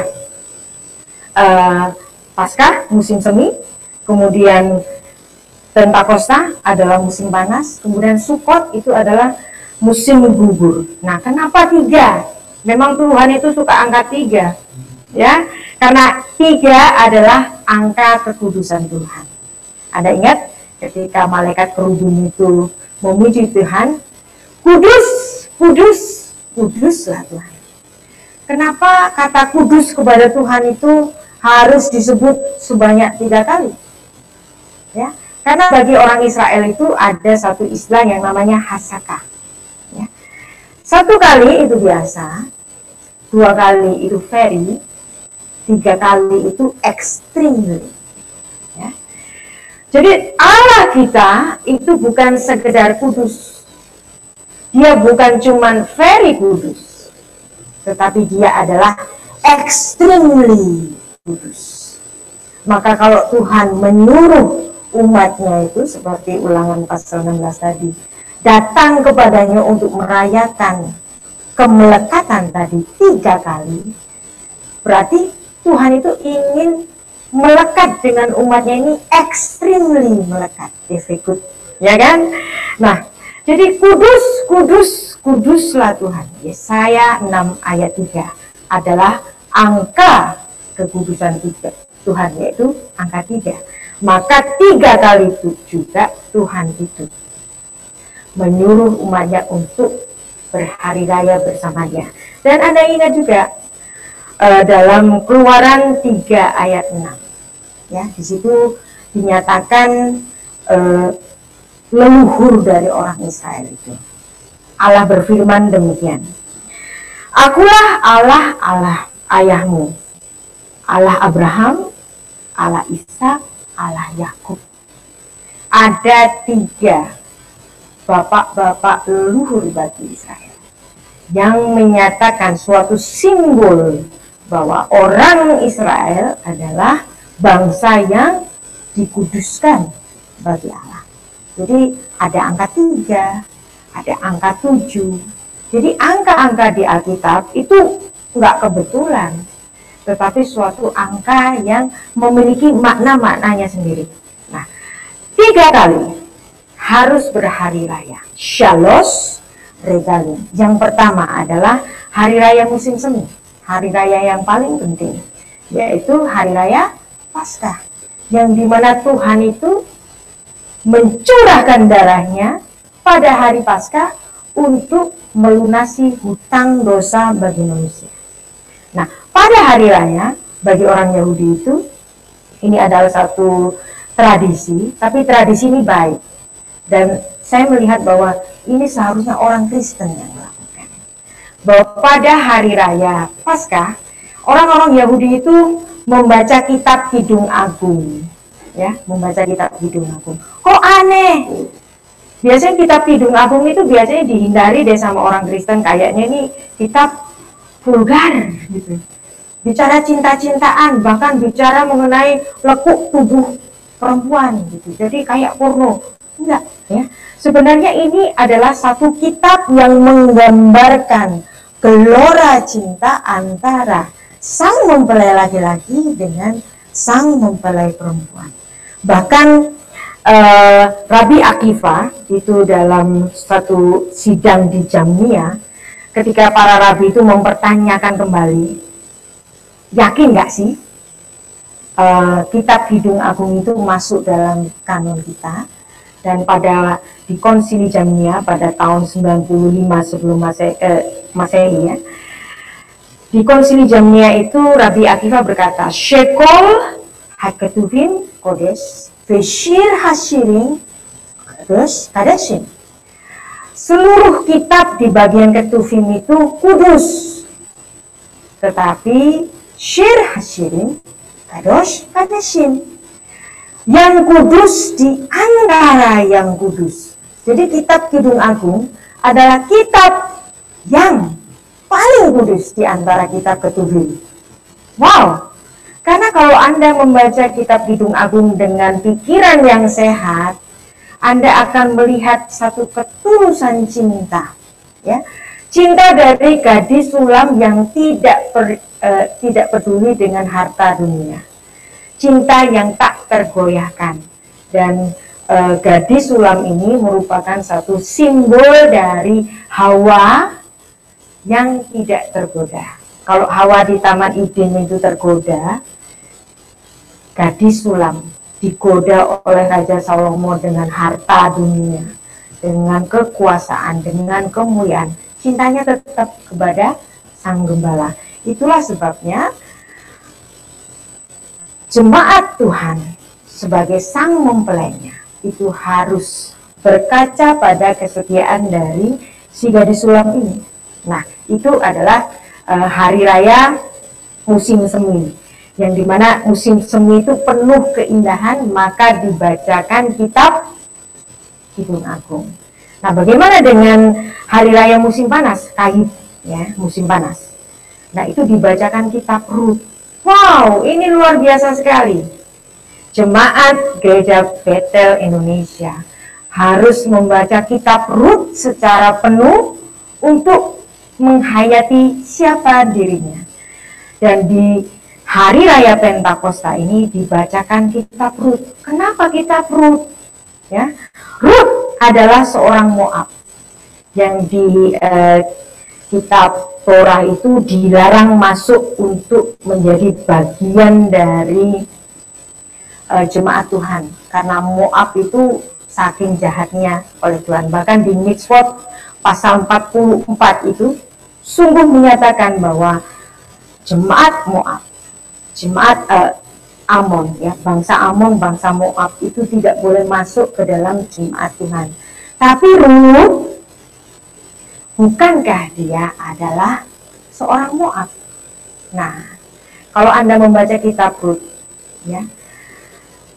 Paskah, musim semi. Kemudian Pentakosta adalah musim panas. Kemudian Sukot itu adalah musim gugur. Nah, kenapa 3? Memang Tuhan itu suka angka 3, ya, karena 3 adalah angka kekudusan Tuhan. Anda ingat ketika malaikat kerubung itu memuji Tuhan, kudus, kudus, kuduslah Tuhan. Kenapa kata kudus kepada Tuhan itu harus disebut sebanyak 3 kali? Ya, karena bagi orang Israel itu ada satu istilah yang namanya hasaka. Ya. 1 kali itu biasa, 2 kali itu very, 3 kali itu extremely. Ya. Jadi Allah kita itu bukan sekedar kudus, dia bukan cuman very kudus, tetapi dia adalah extremely kudus. Maka kalau Tuhan menyuruh umatnya itu seperti Ulangan pasal 16 tadi, datang kepadanya untuk merayakan kemelekatan tadi 3 kali, berarti Tuhan itu ingin melekat dengan umatnya ini extremely melekat, very good, ya kan? Nah, jadi kudus, kudus, kuduslah Tuhan. Yesaya 6 ayat 3 adalah angka kekudusan Tuhan, yaitu angka 3. Maka 3 kali itu juga Tuhan itu menyuruh umatnya untuk berhari raya bersamanya. Dan Anda ingat juga dalam Keluaran 3 ayat 6, ya, di situ dinyatakan leluhur dari orang Israel itu. Allah berfirman demikian, Akulah Allah, Allah ayahmu, Allah Abraham, Allah Ishak, Allah Yakub. Ada 3 bapak-bapak leluhur bagi Israel yang menyatakan suatu simbol bahwa orang Israel adalah bangsa yang dikuduskan bagi Allah. Jadi ada angka 3, ada angka 7. Jadi angka-angka di Alkitab itu nggak kebetulan, tetapi suatu angka yang memiliki makna-maknanya sendiri. Nah, 3 kali harus berhari raya, Shalosh Regalim. Yang pertama adalah hari raya musim semi, hari raya yang paling penting, yaitu hari raya Paskah, yang dimana Tuhan itu mencurahkan darahnya pada hari Paskah untuk melunasi hutang dosa bagi manusia. Nah, pada hari raya bagi orang Yahudi itu, ini adalah satu tradisi, tapi tradisi ini baik. Dan saya melihat bahwa ini seharusnya orang Kristen yang melakukan. Bahwa pada hari raya Paskah, orang-orang Yahudi itu membaca kitab Kidung Agung. Ya, membaca kitab Kidung Agung. Kok aneh? Biasanya kitab Kidung Agung itu biasanya dihindari deh sama orang Kristen. Kayaknya ini kitab vulgar gitu. Bicara cinta-cintaan, bahkan bicara mengenai lekuk tubuh perempuan gitu. Jadi kayak porno. Enggak, ya. Sebenarnya ini adalah satu kitab yang menggambarkan gelora cinta antara sang mempelai laki-laki dengan sang mempelai perempuan. Bahkan Rabbi Akiva itu dalam satu sidang di Jamnia, ketika para rabi itu mempertanyakan kembali, yakin nggak sih kitab Kidung Agung itu masuk dalam kanon kita? Dan pada di Konsili Jamnia pada tahun 95 sebelum Masehi ya, di Konsili Jamnia itu Rabbi Akiva berkata, Shekol Haketuvim Kodesh Veshir Hashirin Kadeshin. Seluruh kitab di bagian Ketuvim itu kudus, tetapi Shir Hashirin Kadosh Kadeshin, yang kudus di antara yang kudus. Jadi kitab Kidung Agung adalah kitab yang paling kudus di antara kitab Ketuvim. Wow, karena kalau Anda membaca kitab Kidung Agung dengan pikiran yang sehat, Anda akan melihat satu ketulusan cinta, ya, cinta dari gadis sulam yang tidak peduli dengan harta dunia, cinta yang tak tergoyahkan. Dan gadis sulam ini merupakan satu simbol dari Hawa yang tidak tergoda. Kalau Hawa di Taman Eden itu tergoda, gadis sulam digoda oleh Raja Salomo dengan harta dunia, dengan kekuasaan, dengan kemuliaan. Cintanya tetap kepada Sang Gembala. Itulah sebabnya jemaat Tuhan sebagai sang mempelainya itu harus berkaca pada kesetiaan dari si gadis sulam ini. Nah, itu adalah hari raya musim semi, yang dimana musim semi itu penuh keindahan, maka dibacakan kitab Kidung Agung. Nah, bagaimana dengan hari raya musim panas? Kaid, ya, musim panas. Nah, itu dibacakan kitab Rut. Wow, ini luar biasa sekali. Jemaat Gereja Betel Indonesia harus membaca kitab Rut secara penuh untuk menghayati siapa dirinya. Dan di hari raya Pentakosta ini dibacakan kitab Rut. Kenapa kitab Rut? Ya, Rut adalah seorang Moab yang di kitab Torah itu dilarang masuk untuk menjadi bagian dari jemaat Tuhan, karena Moab itu saking jahatnya oleh Tuhan. Bahkan di Mitzvot pasal 44 itu sungguh menyatakan bahwa jemaat Moab, jemaat Amon, ya, bangsa Amon, bangsa Moab itu tidak boleh masuk ke dalam jemaat Tuhan. Tapi Rut, bukankah dia adalah seorang Moab? Nah, kalau Anda membaca kitab Rut, ya,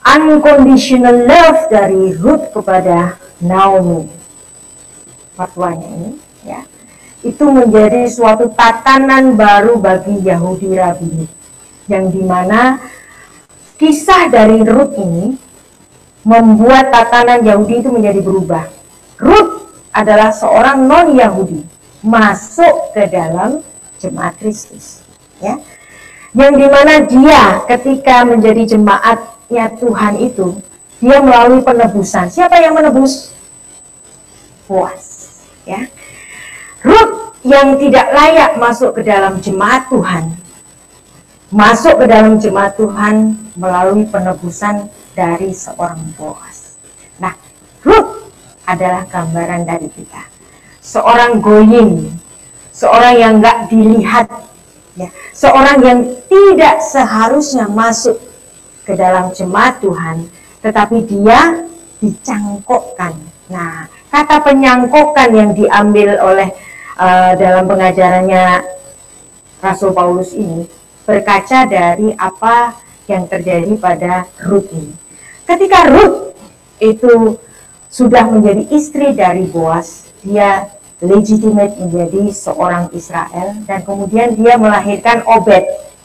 unconditional love dari Ruth kepada Naomi, fatwanya ini, ya, itu menjadi suatu tatanan baru bagi Yahudi Rabini, yang dimana kisah dari Ruth ini membuat tatanan Yahudi itu menjadi berubah. Ruth adalah seorang non-Yahudi masuk ke dalam jemaat Kristus, ya, yang dimana dia ketika menjadi jemaatnya Tuhan itu, dia melalui penebusan. Siapa yang menebus? Boaz, ya. Ruth yang tidak layak masuk ke dalam jemaat Tuhan, masuk ke dalam jemaat Tuhan melalui penebusan dari seorang Boaz. Nah, Ruth adalah gambaran dari kita, seorang goyim, seorang yang nggak dilihat, ya, seorang yang tidak seharusnya masuk ke dalam jemaat Tuhan, tetapi dia dicangkokkan. Nah, kata penyangkokan yang diambil oleh dalam pengajarannya Rasul Paulus ini berkaca dari apa yang terjadi pada Ruth ini. Ketika Ruth itu sudah menjadi istri dari Boaz, dia legitimate menjadi seorang Israel, dan kemudian dia melahirkan Obed.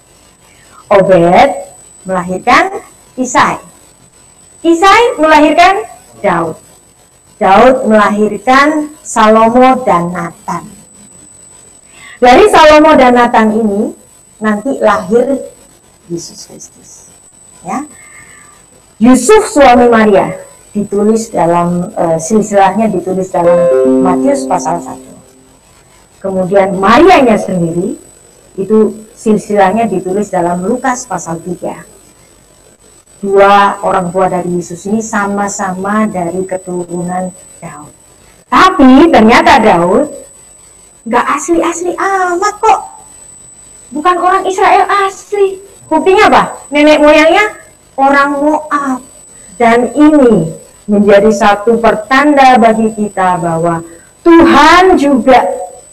Obed melahirkan Isai. Isai melahirkan Daud. Daud melahirkan Salomo dan Nathan. Dari Salomo dan Nathan ini nanti lahir Yesus Kristus, ya. Yusuf suami Maria ditulis dalam silsilahnya ditulis dalam Matius pasal 1. Kemudian Marianya sendiri itu silsilahnya ditulis dalam Lukas pasal 3. Dua orang tua dari Yesus ini sama-sama dari keturunan Daud. Tapi ternyata Daud nggak asli-asli amat kok. Bukan orang Israel asli. Buktinya apa? Nenek moyangnya orang Moab. Dan ini menjadi satu pertanda bagi kita bahwa Tuhan juga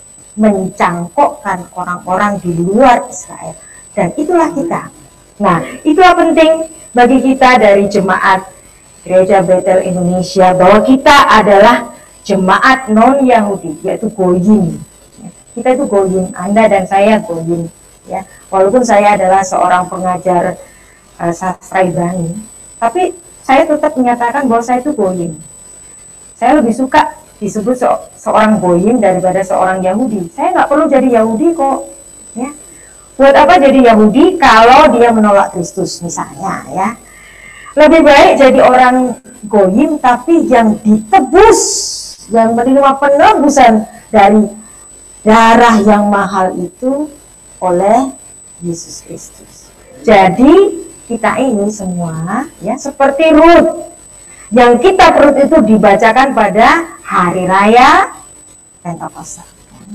mencangkokkan orang-orang di luar Israel. Dan itulah kita. Nah, itulah penting bagi kita dari jemaat Gereja Bethel Indonesia, bahwa kita adalah jemaat non-Yahudi, yaitu goyim. Kita itu goyim, Anda dan saya goyim, ya. Walaupun saya adalah seorang pengajar sastra Ibrani, tapi saya tetap menyatakan bahwa saya itu goyim. Saya lebih suka disebut seorang goyim daripada seorang Yahudi. Saya nggak perlu jadi Yahudi kok, ya. Buat apa jadi Yahudi kalau dia menolak Kristus misalnya, ya. Lebih baik jadi orang goyim tapi yang ditebus, yang menerima penebusan dari darah yang mahal itu oleh Yesus Kristus. Jadi kita ini semua, ya, seperti Ruth, yang kita perut itu dibacakan pada hari raya Pentakosta.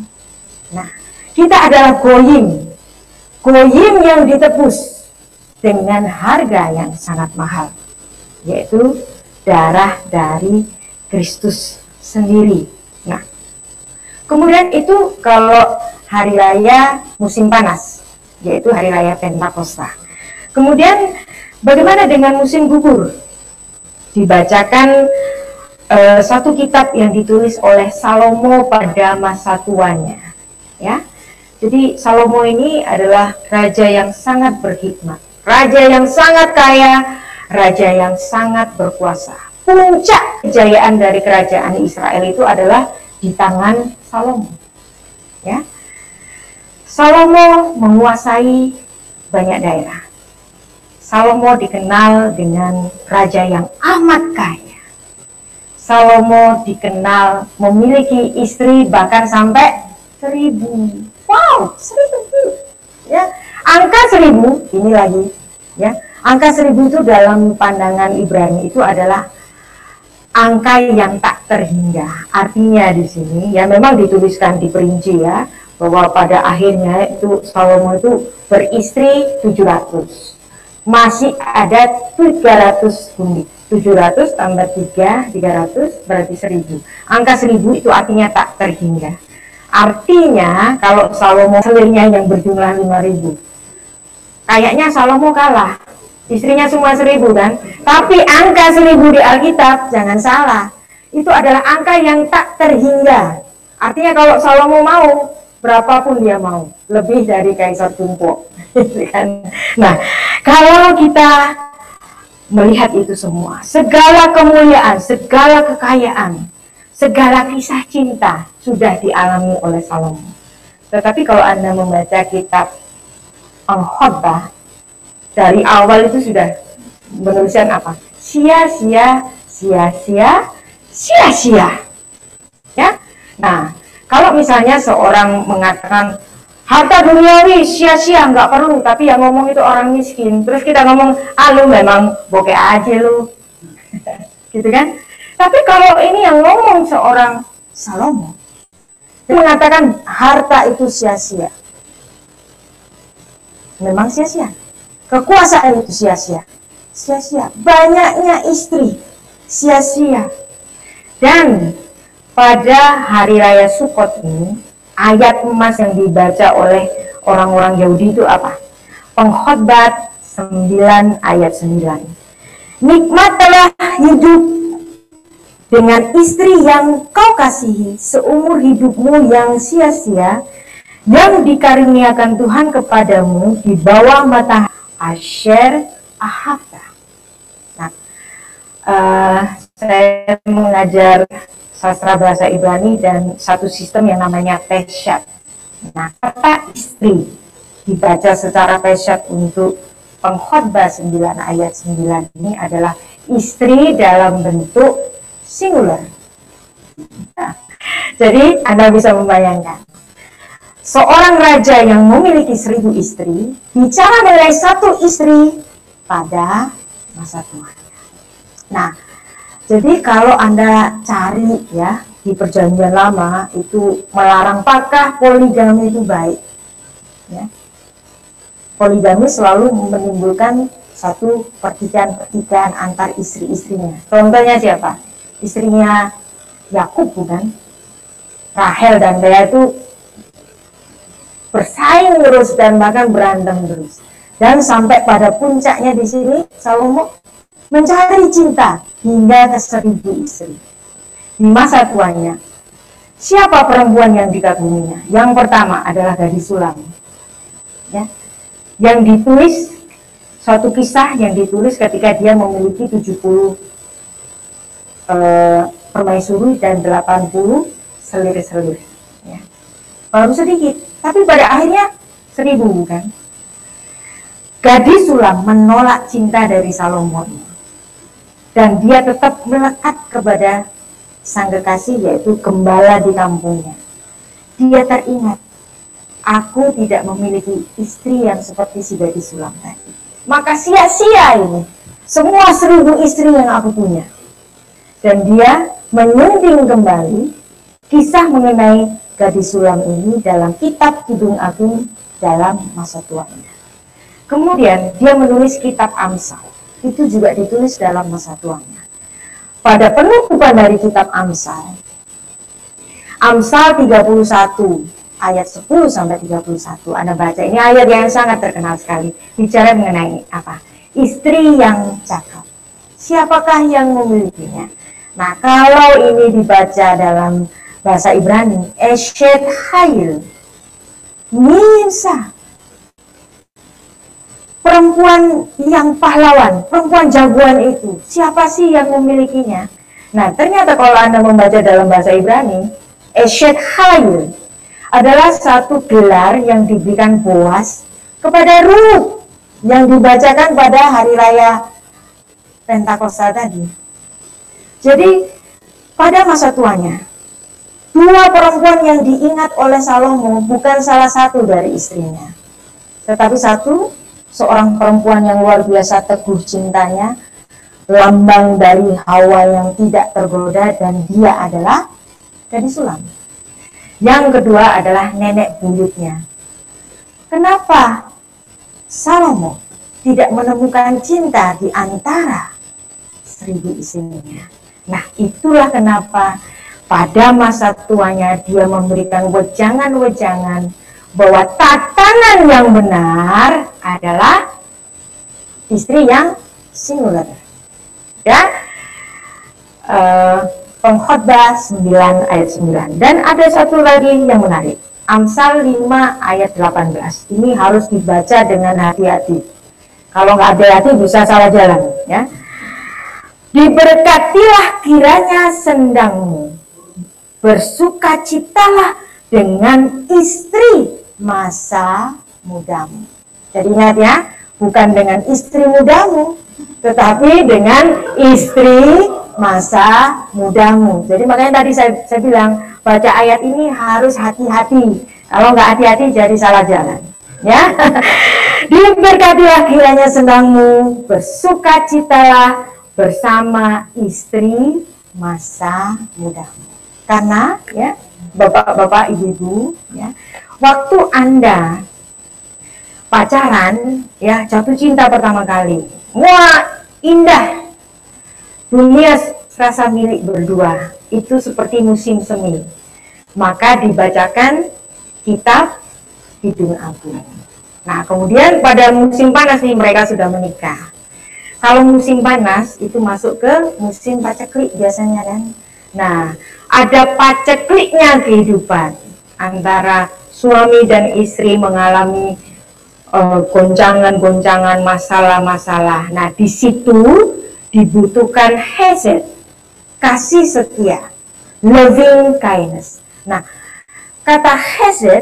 Nah, kita adalah goyim yang ditebus dengan harga yang sangat mahal, yaitu darah dari Kristus sendiri. Nah, kemudian itu kalau hari raya musim panas, yaitu hari raya Pentakosta. Kemudian bagaimana dengan musim gugur? Dibacakan satu kitab yang ditulis oleh Salomo pada masa tuanya, ya. Jadi Salomo ini adalah raja yang sangat berhikmat, raja yang sangat kaya, raja yang sangat berkuasa. Puncak kejayaan dari kerajaan Israel itu adalah di tangan Salomo, ya. Salomo menguasai banyak daerah. Salomo dikenal dengan raja yang amat kaya. Salomo dikenal memiliki istri bahkan sampai 1000. Wow, 1000, ya. Angka 1000 ini lagi, ya. Angka 1000 itu dalam pandangan Ibrani itu adalah angka yang tak terhingga. Artinya di sini, ya, memang dituliskan diperinci, ya, bahwa pada akhirnya itu Salomo itu beristri 700. Masih ada 300 gundik. 700 tambah 300 berarti 1000. Angka 1000 itu artinya tak terhingga. Artinya kalau Salomo selirnya yang berjumlah 5000, kayaknya Salomo kalah Istrinya semua 1000 kan? Tapi angka 1000 di Alkitab, jangan salah, itu adalah angka yang tak terhingga. Artinya kalau Salomo mau, berapapun dia mau, lebih dari Kaisar Tumpuk. Nah, kalau kita melihat itu semua, segala kemuliaan, segala kekayaan, segala kisah cinta sudah dialami oleh Salomo. Tetapi kalau Anda membaca kitab Pengkhotbah, dari awal itu sudah menuliskan apa? Sia-sia, sia-sia, sia-sia. Ya. Nah, kalau misalnya seorang mengatakan harta duniawi sia-sia, nggak perlu, tapi yang ngomong itu orang miskin, terus kita ngomong, lu memang bokeh aja lu. Gitu kan? Tapi kalau ini yang ngomong seorang Salomo, dia mengatakan harta itu sia-sia. Memang sia-sia. Kekuasaan itu sia-sia. Sia-sia. Banyaknya istri, sia-sia. Dan pada hari raya Sukot ini, ayat emas yang dibaca oleh orang-orang Yahudi itu apa? Pengkhotbah 9 ayat 9. Nikmatlah hidup dengan istri yang kau kasihi seumur hidupmu yang sia-sia, yang dikaruniakan Tuhan kepadamu di bawah matahari Asher Ahavta. Nah, saya mengajar sastra bahasa Ibrani dan satu sistem yang namanya peshat. Nah, kata istri dibaca secara peshat untuk Pengkhotbah 9 ayat 9 ini adalah istri dalam bentuk singular. Nah, jadi Anda bisa membayangkan seorang raja yang memiliki 1000 istri bicara mengenai satu istri pada masa tuanya. Nah, jadi kalau Anda cari ya di perjanjian lama itu melarang, apakah poligami itu baik? Ya. Poligami selalu menimbulkan satu pertikaian antar istri-istrinya. Contohnya siapa? Istrinya Yakub bukan? Rahel dan Lea itu bersaing terus dan bahkan berantem terus, dan sampai pada puncaknya di sini Salomo mencari cinta hingga ke 1000 istri di masa tuanya. Siapa perempuan yang dikaguminya? Yang pertama adalah gadis Sulam, ya, yang ditulis suatu kisah yang ditulis ketika dia memiliki 70 permaisuri dan 80 selir-selir, ya. Baru sedikit, tapi pada akhirnya 1000 kan. Gadis Sulam menolak cinta dari Salomo ini, dan dia tetap melekat kepada sang kekasih, yaitu gembala di kampungnya. Dia teringat, aku tidak memiliki istri yang seperti si gadis Sulam tadi, maka sia-sia ini semua 1000 istri yang aku punya. Dan dia menyunting kembali kisah mengenai gadis Sulam ini dalam kitab Kidung Agung dalam masa tuanya. Kemudian dia menulis kitab Amsal, itu juga ditulis dalam masa tuanya. Pada penutupan dari kitab Amsal, Amsal 31 ayat 10 sampai 31, Anda baca, ini ayat yang sangat terkenal sekali, bicara mengenai apa? Istri yang cakap. Siapakah yang memilikinya? Nah, kalau ini dibaca dalam bahasa Ibrani, Eshet Hayil Nimsa, perempuan yang pahlawan, perempuan jagoan itu, siapa sih yang memilikinya? Nah, ternyata kalau Anda membaca dalam bahasa Ibrani, Eshet Hayil adalah satu gelar yang diberikan Boas kepada Ruth yang dibacakan pada hari raya Pentakosta tadi. Jadi pada masa tuanya, dua perempuan yang diingat oleh Salomo bukan salah satu dari istrinya, tetapi seorang perempuan yang luar biasa teguh cintanya, lambang dari Hawa yang tidak tergoda, dan dia adalah gadis Sulam. Yang kedua adalah nenek buyutnya. Kenapa Salomo tidak menemukan cinta di antara 1000 istrinya? Nah, itulah kenapa pada masa tuanya dia memberikan wejangan-wejangan bahwa tatanan yang benar adalah istri yang singular. Ya, Pengkhotbah 9 ayat 9. Dan ada satu lagi yang menarik, Amsal 5 ayat 18. Ini harus dibaca dengan hati-hati. Kalau nggak hati-hati bisa salah jalan. Ya, diberkatilah kiranya sendangmu, bersukacitalah dengan istri masa mudamu. Jadi ingat ya, bukan dengan istri mudamu, tetapi dengan istri masa mudamu. Jadi makanya tadi saya bilang, baca ayat ini harus hati-hati. Kalau nggak hati-hati jadi salah jalan. Ya, diberkatilah kiranya sendangmu, bersukacitalah bersama istri masa mudamu. Karena ya, bapak-bapak, ibu-ibu, ya, waktu Anda pacaran, ya, jatuh cinta pertama kali, wah indah, dunia serasa milik berdua, itu seperti musim semi. Maka dibacakan kitab Hidung Agung. Nah, kemudian pada musim panas nih mereka sudah menikah. Kalau musim panas itu masuk ke musim paceklik biasanya kan. Nah, ada pacekliknya kehidupan antara suami dan istri mengalami goncangan-goncangan, masalah-masalah. Nah, di situ dibutuhkan hesed, kasih setia, loving kindness. Nah, kata hesed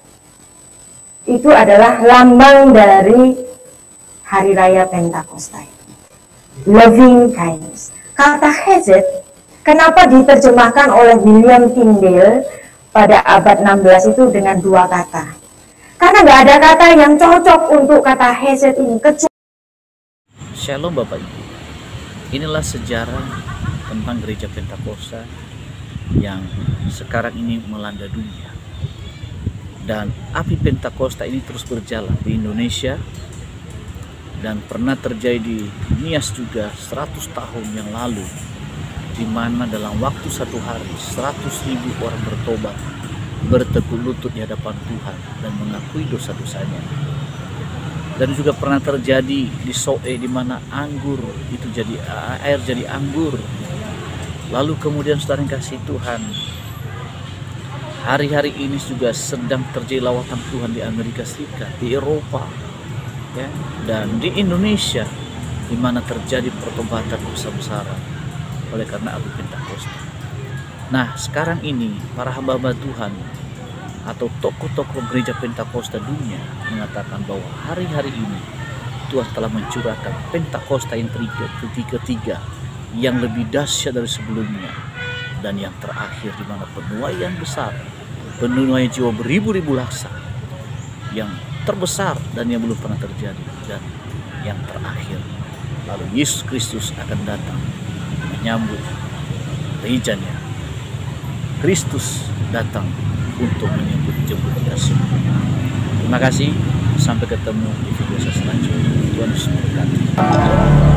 itu adalah lambang dari hari raya Pentakosta. Loving kindness. Kata hesed, kenapa diterjemahkan oleh William Tyndale pada abad 16 itu dengan dua kata? Karena nggak ada kata yang cocok untuk kata hesed ini. Shalom Bapak Ibu. Inilah sejarah tentang gereja Pentakosta yang sekarang ini melanda dunia. Dan api Pentakosta ini terus berjalan di Indonesia dan pernah terjadi di Nias juga 100 tahun yang lalu, di mana dalam waktu satu hari 100.000 orang bertobat, bertekuk lutut di hadapan Tuhan dan mengakui dosa-dosanya. Dan juga pernah terjadi di Soe, di mana anggur itu jadi air jadi anggur. Lalu kemudian saudara yang kasih Tuhan, hari-hari ini juga sedang terjadi lawatan Tuhan di Amerika Serikat, di Eropa, ya, dan di Indonesia, di mana terjadi pertobatan besar-besaran oleh karena api Pentakosta. Nah, sekarang ini para hamba-hamba Tuhan atau tokoh-tokoh gereja Pentakosta dunia mengatakan bahwa hari-hari ini Tuhan telah mencurahkan Pentakosta yang ketiga yang lebih dahsyat dari sebelumnya, dan yang terakhir di mana penuaian besar, penuaian jiwa beribu-ribu laksa yang terbesar dan yang belum pernah terjadi, dan yang terakhir lalu Yesus Kristus akan datang menyambut gerejanya. Kristus datang untuk menjemput kita semua. Terima kasih, sampai ketemu di video saya selanjutnya. Tuhan Yesus memberkati.